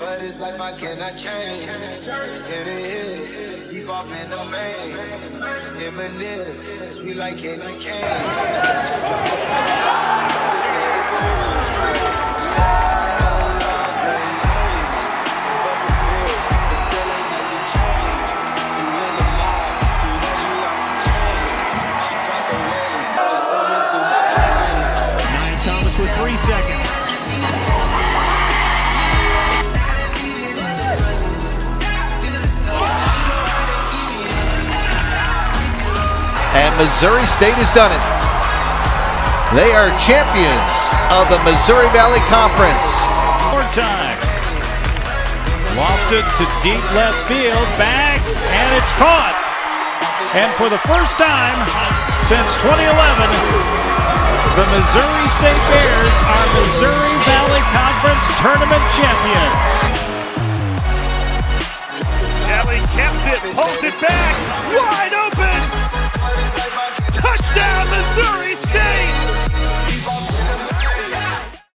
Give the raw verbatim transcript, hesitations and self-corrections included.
For this life I cannot change. In the hills, keep off in the main. M and M's, sweet like candy cane. Drop the top, let it go straight. No laws, no lanes. Bustin' bills, but still ain't nothing changed. You in the mob, sweet as you like the chain. She caught the waves, just thumbing through my veins. Nia Thomas with three seconds. And Missouri State has done it. They are champions of the Missouri Valley Conference. More time. Lofted to deep left field, back, and it's caught. And for the first time since twenty eleven, the Missouri State Bears are Missouri Valley Conference Tournament champions. Kelly kept it, pulls it back, wide open.